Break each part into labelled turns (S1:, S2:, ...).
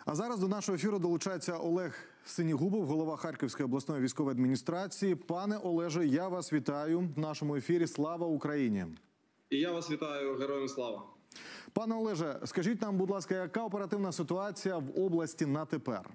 S1: А зараз до нашого ефіру долучається Олег Синігубов, голова Харківської обласної військової адміністрації. Пане Олеже, я вас вітаю в нашому ефірі. Слава Україні!
S2: І я вас вітаю. Героям слава!
S1: Пане Олеже, скажіть нам, будь ласка, яка оперативна ситуація в області на тепер?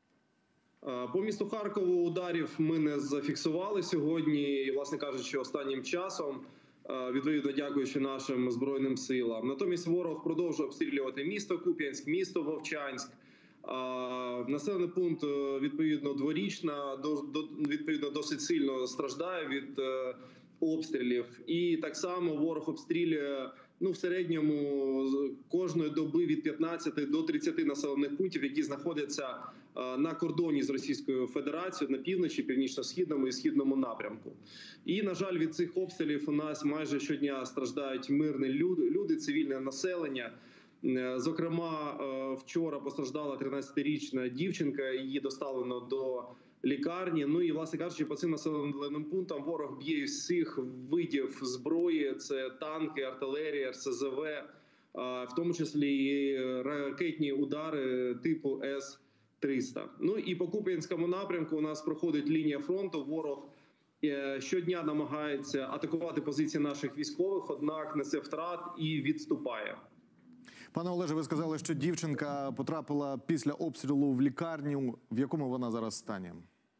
S2: По місту Харкову ударів ми не зафіксували сьогодні. І, власне кажучи, останнім часом, відповідно дякуючи нашим Збройним силам. Натомість ворог продовжує обстрілювати місто Куп'янськ, місто Вовчанськ. Населений пункт, відповідно, Дворічна, відповідно, досить сильно страждає від обстрілів. І так само ворог обстрілює, в середньому кожної доби від 15 до 30 населених пунктів, які знаходяться на кордоні з Російською Федерацією на півночі, північно-східному і східному напрямку. І, на жаль, від цих обстрілів у нас майже щодня страждають мирні люди, цивільне населення. Зокрема, вчора постраждала 13-річна дівчинка, її доставлено до лікарні. Ну і, власне кажучи, по цим населеним пунктам ворог б'є всіх видів зброї. Це танки, артилерія, РСЗВ, в тому числі і ракетні удари типу С-300. Ну і по Куп'янському напрямку у нас проходить лінія фронту. Ворог щодня намагається атакувати позиції наших військових, однак несе втрат і відступає.
S1: Пане Олеже, ви сказали, що дівчинка потрапила після обстрілу в лікарню. В якому вона зараз стані?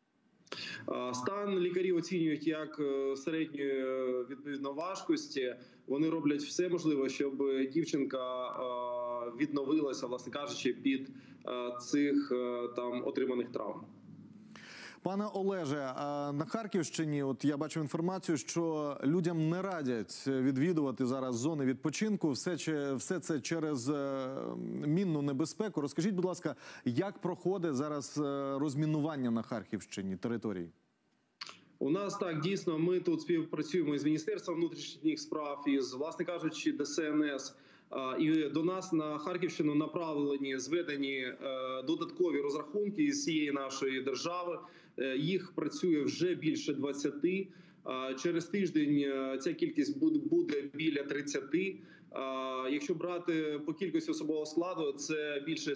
S2: Стан лікарів оцінюють як середньої, відповідно, важкості. Вони роблять все можливе, щоб дівчинка відновилася, власне кажучи, під цих отриманих травм.
S1: Пане Олеже, на Харківщині, я бачу інформацію, що людям не радять відвідувати зараз зони відпочинку. Все це через мінну небезпеку. Розкажіть, будь ласка, як проходить зараз розмінування на Харківщині території?
S2: У нас так, дійсно, ми тут співпрацюємо із Міністерством внутрішніх справ, із, власне кажучи, ДСНС. І до нас на Харківщину направлені, зведені додаткові розрахунки із всієї нашої держави. Їх працює вже більше 20. Через тиждень ця кількість буде біля 30. Якщо брати по кількості особового складу, це більше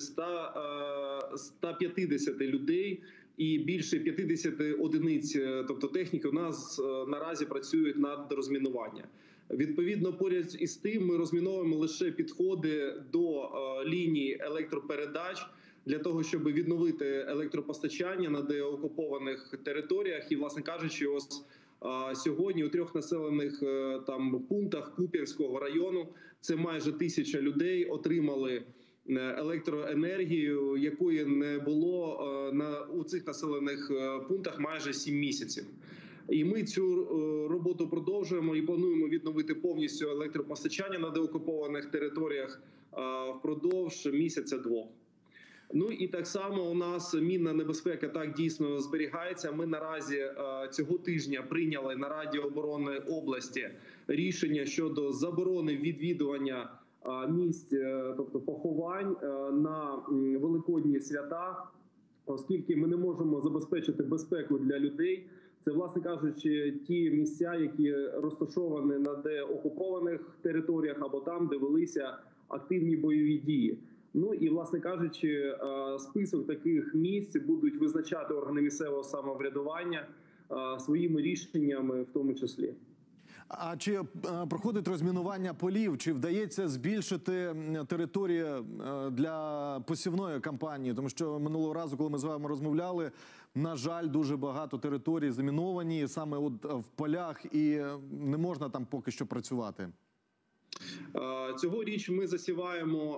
S2: 150 людей і більше 50 одиниць, тобто техніки, у нас наразі працюють над розмінуванням. Відповідно, поряд із тим ми розміновуємо лише підходи до лінії електропередач для того, щоб відновити електропостачання на деокупованих територіях. І, власне кажучи, ось сьогодні у 3 населених пунктах Куп'янського району це майже 1000 людей отримали електроенергію, якої не було у цих населених пунктах майже 7 місяців. І ми цю роботу продовжуємо і плануємо відновити повністю електропостачання на деокупованих територіях впродовж місяця-двох. Ну і так само у нас мінна небезпека так дійсно зберігається. Ми наразі цього тижня прийняли на Раді оборони області рішення щодо заборони відвідування місць, тобто поховань на великодні свята, оскільки ми не можемо забезпечити безпеку для людей. Це, власне кажучи, ті місця, які розташовані на деокупованих територіях або там, де велися активні бойові дії. Ну і, власне кажучи, список таких місць будуть визначати органи місцевого самоврядування своїми рішеннями в тому числі.
S1: А чи проходить розмінування полів? Чи вдається збільшити територію для посівної кампанії? Тому що минулого разу, коли ми з вами розмовляли, на жаль, дуже багато територій заміновані саме в полях, і не можна там поки що працювати.
S2: Цьогоріч ми засіваємо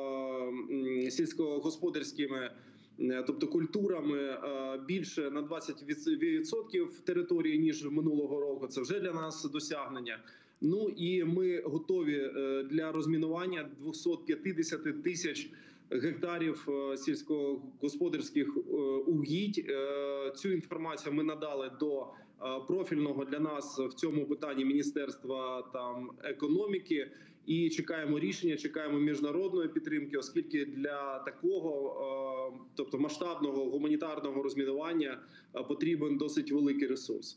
S2: сільськогосподарськими, тобто культурами, більше на 20% території, ніж минулого року. Це вже для нас досягнення. Ну і ми готові для розмінування 250 тисяч гектарів сільськогосподарських угідь. Цю інформацію ми надали до профільного для нас в цьому питанні Міністерства економіки. І чекаємо рішення, чекаємо міжнародної підтримки, оскільки для такого, тобто масштабного гуманітарного розмінування потрібен досить великий ресурс.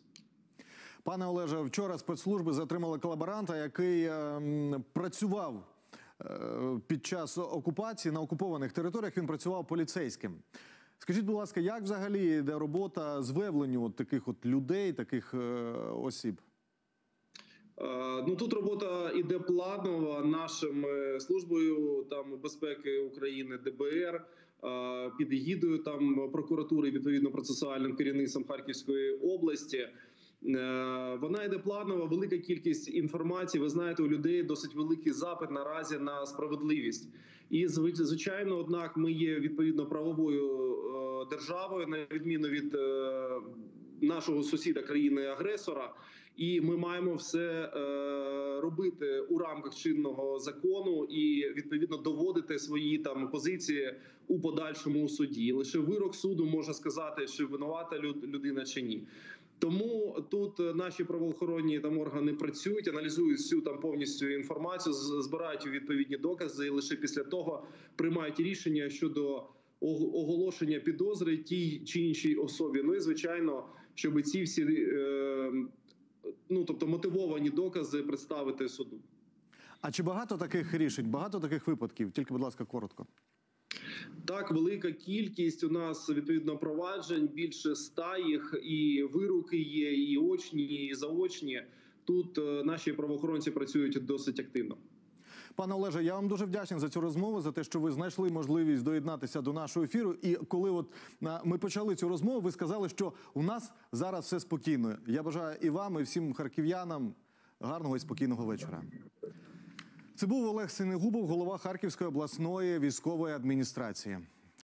S1: Пане Олеже, вчора спецслужби затримали колаборанта, який працював під час окупації на окупованих територіях він працював поліцейським. Скажіть, будь ласка, як взагалі йде робота з виявленню таких людей, таких осіб?
S2: Ну, тут робота іде планова нашою службою безпеки України, ДБР, під егідою прокуратури, відповідно процесуальним керівництвом Харківської області. Вона йде планово, велика кількість інформації. Ви знаєте, у людей досить великий запит наразі на справедливість. І, звичайно, однак ми є відповідно правовою державою, на відміну від нашого сусіда, країни-агресора. І ми маємо все робити у рамках чинного закону і відповідно доводити свої позиції у подальшому суді. Лише вирок суду може сказати, чи винувата людина чи ні. Тому тут наші правоохоронні органи працюють, аналізують всю повністю інформацію, збирають відповідні докази і лише після того приймають рішення щодо оголошення підозри тій чи іншій особі. Ну і звичайно, щоб ці всі мотивовані докази представити суду.
S1: А чи багато таких рішень, багато таких випадків? Тільки, будь ласка, коротко.
S2: Так, велика кількість у нас, відповідно, проваджень, більше 100 їх, і вироки є, і очні, і заочні. Тут наші правоохоронці працюють досить активно.
S1: Пане Олеже, я вам дуже вдячний за цю розмову, за те, що ви знайшли можливість доєднатися до нашого ефіру. І коли ми почали цю розмову, ви сказали, що у нас зараз все спокійно. Я бажаю і вам, і всім харків'янам гарного і спокійного вечора. Це був Олег Синегубов, голова Харківської обласної військової адміністрації.